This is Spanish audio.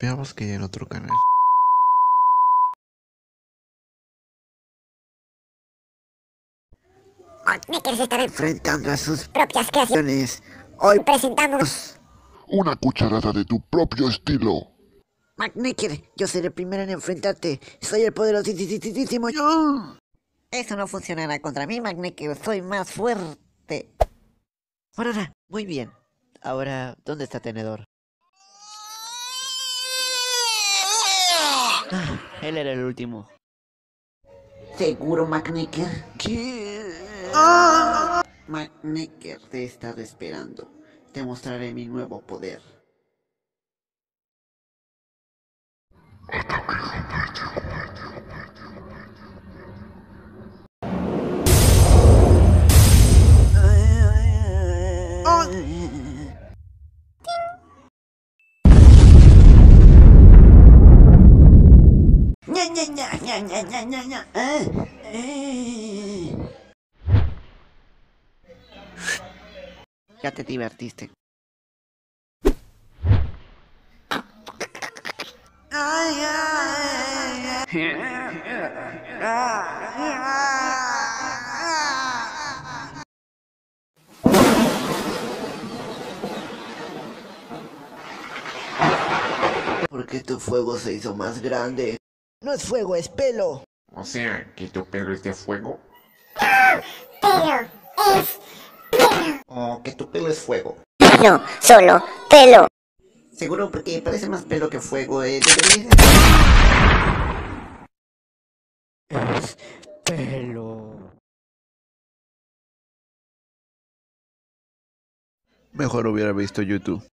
Veamos que hay en otro canal. Macknecker se estará enfrentando a sus propias creaciones. Hoy presentamos Una cucharada de tu propio estilo. Macknecker, yo seré el primero en enfrentarte. Soy el poderosísimo yo. Eso no funcionará contra mí, Macknecker. Soy más fuerte. Ahora, muy bien. Ahora, ¿dónde está Tenedor? Él era el último. ¿Seguro, Macknecker? ¿Qué? Macknecker te he estado esperando. Te mostraré mi nuevo poder. Ña, ña, ña, ña, ña, ña, ña, ña. Ya te divertiste. ¿Por qué tu fuego se hizo más grande? No es fuego, es pelo. O sea, que tu pelo es de fuego. O que tu pelo es fuego. No, solo pelo. Seguro porque parece más pelo que fuego. Pelo. Mejor hubiera visto YouTube.